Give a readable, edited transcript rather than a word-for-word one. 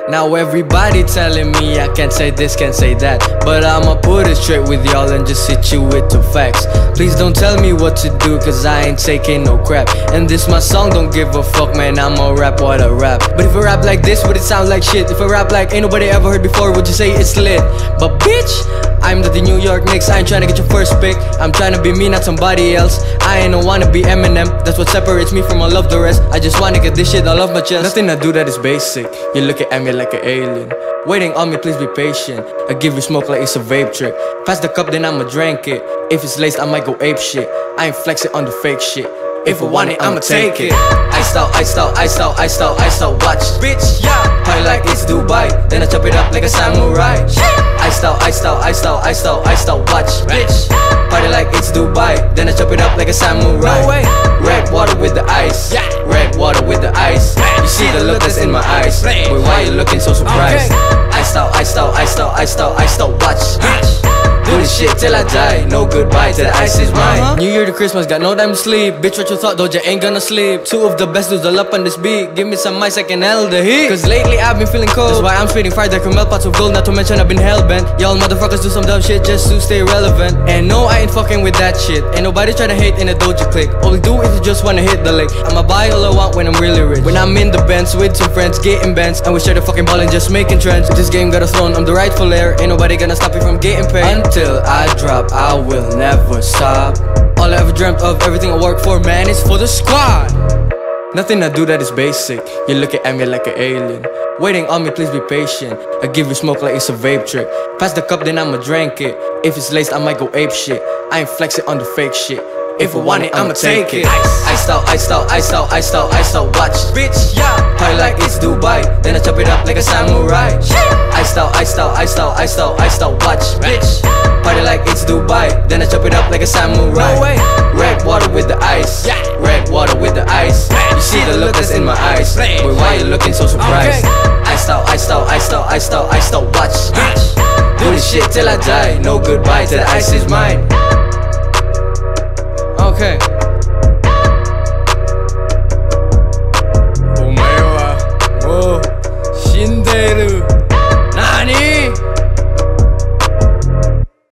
Now everybody telling me I can't say this, can't say that, but I'ma put it straight with y'all and just hit you with the facts. Please don't tell me what to do, cause I ain't taking no crap. And this my song, don't give a fuck, man, I'ma rap what I rap. But if I rap like this, would it sound like shit? If I rap like ain't nobody ever heard before, would you say it's lit? But bitch, I'm not the New York Knicks, I ain't tryna get your first pick. I'm tryna be me, not somebody else. I ain't no wannabe Eminem, that's what separates me from all of the rest. I just wanna get this shit all off my chest. Nothing I do that is basic, you looking at me like an alien. Waiting on me, please be patient. I give you smoke like it's a vape trick. Pass the cup, then I'ma drink it. If it's laced, I might go ape shit. I ain't flexing on the fake shit. If I want it, I'ma take it. Iced out, iced out, iced out, iced out, iced out, watch, bitch, yeah. Party like it's Dubai, then I chop it up like a samurai. Iced out, iced out, iced out, iced out, iced out, watch, bitch. Party like it's Dubai, then I chop it up like a samurai. Red water with the ice, red water with the ice. You see the look that's in my eyes, boy, why you looking so surprised? Iced out, iced out, iced out, iced out, iced out, watch, bitch. Do this shit till I die, no goodbye till the ice is mine. New Year to Christmas, got no time to sleep. Bitch, what you thought, Dojah ain't gonna sleep. Two of the best dudes all up on this beat. Give me some ice, I can handle the heat. Cause lately I've been feeling cold, that's why I'm spitting fire that can melt pots of gold. Not to mention I've been hellbent. Y'all motherfuckers do some dumb shit just to stay relevant. And no, I ain't fucking with that shit. Ain't nobody tryna hate in a Dojah Clique. All we do is you just wanna hit the lick. I'ma buy all I want when I'm really rich. When I'm in the Benz with some friends, getting bents, and we share the fucking ball and just making trends. If this game got a throne, I'm the rightful heir. Ain't nobody gonna stop me from getting paid. Until I drop, I will never stop. All I ever dreamt of, everything I work for, man, is for the squad. Nothing I do that is basic, you looking at me like an alien. Waiting on me, please be patient. I give you smoke like it's a vape trick. Pass the cup, then I'ma drink it. If it's laced, I might go ape shit. I ain't flexing on the fake shit. If I want it, I'ma take it. Iced out, iced out, iced out, iced out, iced out, watch, bitch, yeah. Party like it's Dubai, then I chop it up like a samurai. Iced out, iced out, iced out, iced out, iced out, watch, bitch. Party like it's Dubai, then I chop it up like a samurai. Red water with the ice, red water with the ice. You see the look that's in my eyes, boy, why you looking so surprised? Iced out, iced out, iced out, iced out, iced out, watch, bitch. Do this shit till I die, no goodbye till the ice is mine.